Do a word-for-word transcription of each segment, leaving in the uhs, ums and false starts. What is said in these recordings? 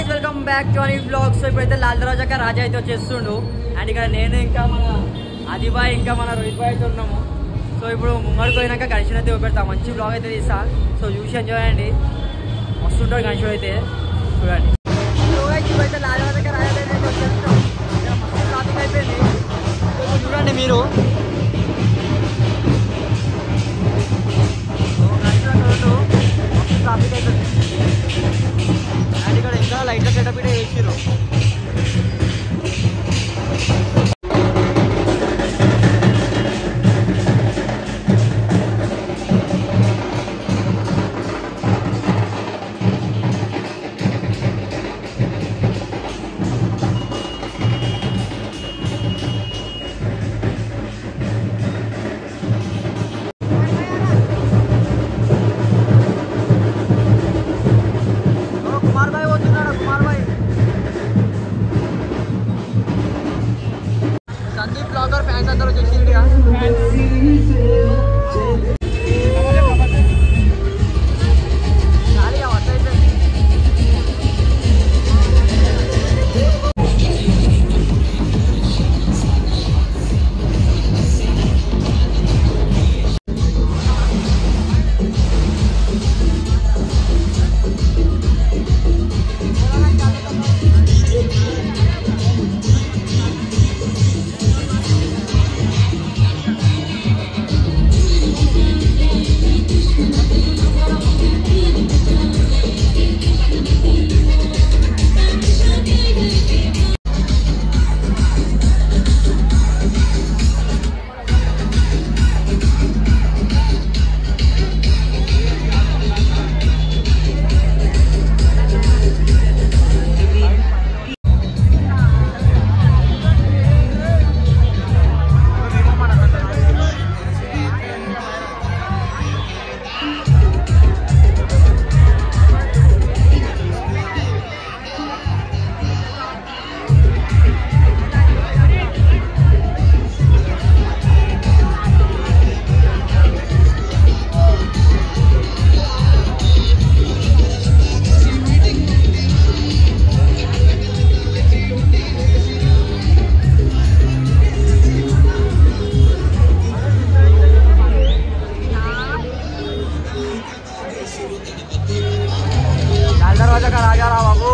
Guys welcome back to our vlog. So ఇప్పుడైతే లాల్ దర్వాజా కా రాజా అయితే వచ్చేస్తుండు అండ్ ఇక్కడ నేను ఇంకా మన ఆదిబాయ్ ఇంకా మన రోహిత్ బాయ్ అయితే ఉన్నాము. సో ఇప్పుడు ముంగడికి పోయినాక గణేష్ అయితే పెడతా, మంచి బ్లాగ్ అయితే తీస్తా. సో చూసి ఎంజాయ్ అండి, వస్తుంటాడు గణేష్ అయితే చూడండి. సో గైస్ ఇప్పుడైతే లాల్ దర్వాజా కా రాజా అయితే వచ్చేస్తున్నాం. మస్తు ట్రాఫిక్ అయిపోయింది. సో ఇప్పుడు చూడండి మీరు ట్రాఫిక్ అయిపోయింది అండ్ ఇక్కడ ఇంకా లైట్ల సెటప్ ఇటే వేసిర్రు. సందీప్ బ్లాగర్ ఫ్యాన్స్ అందరూ వచ్చేసింది. लाल दरवाजा का राजा रहा बाबू.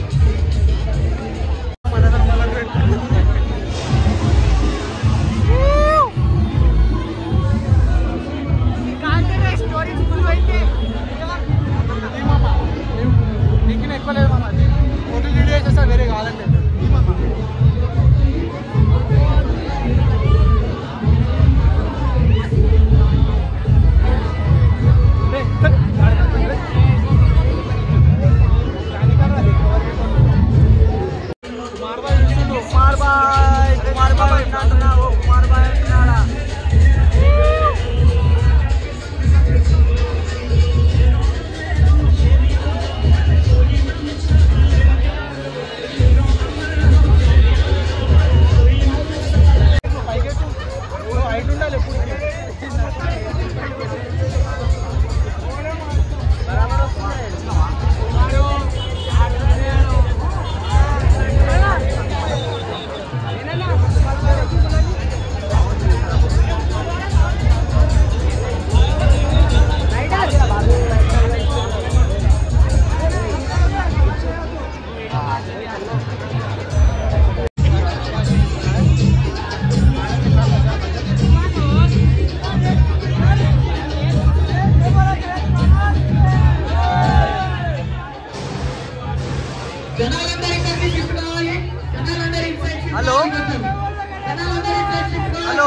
ఎక్కువ లేదు మామ, ఫోటో వీడియో చేస్తా వేరే కావాలంటే. कुमार भाई कुमार भाई ना वो कुमार भाई नाड़ा हेलो हेलो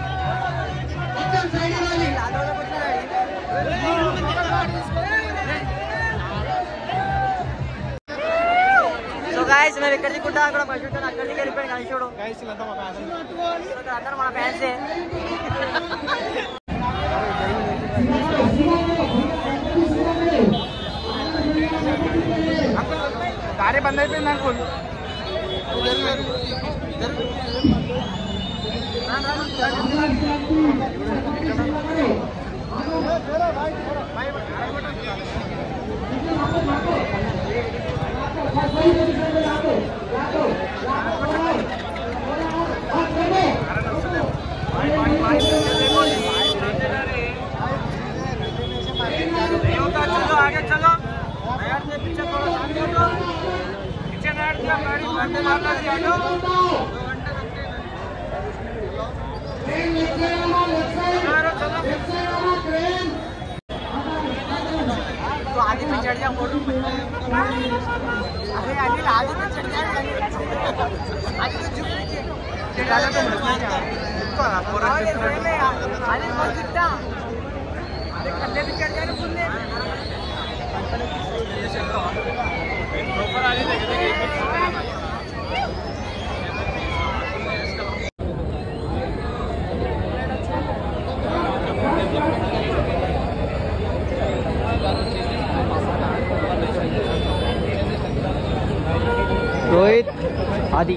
సో గైస్ మేము ఇక్కడ దిక్కుంటా అక్కడ పశువుతాను అక్కడికి వెళ్ళిపోయాను గణేశుడు. అందరూ మన ఫ్యాన్సే. गाड़ी बंद అయిపోయింది అంకుల్. भाई आगे पे चढ़ जा फोटो अरे अनिल आगे पे चढ़ जा आगे से झुक चढ़ाना तो मरना है अरे बहुत दिखता अरे खड्डे पे चढ़ जा रे फुल्ले ऊपर आगे देख देख रोहित आदि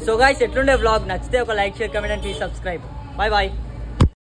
సో గైస్ ఎట్లుండే వ్లాగ్ నచ్చితే ఒక like share comment and please subscribe. Bye bye.